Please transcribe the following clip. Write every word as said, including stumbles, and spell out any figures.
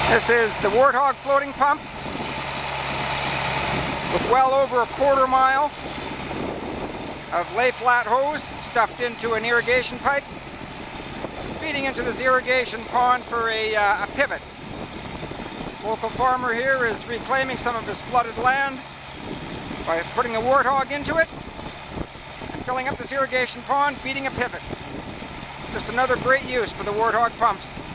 This is the Warthog Floating pump with well over a quarter mile of lay-flat hose stuffed into an irrigation pipe, feeding into this irrigation pond for a, uh, a pivot. Local farmer here is reclaiming some of his flooded land by putting a Warthog into it and filling up this irrigation pond, feeding a pivot. Just another great use for the Warthog pumps.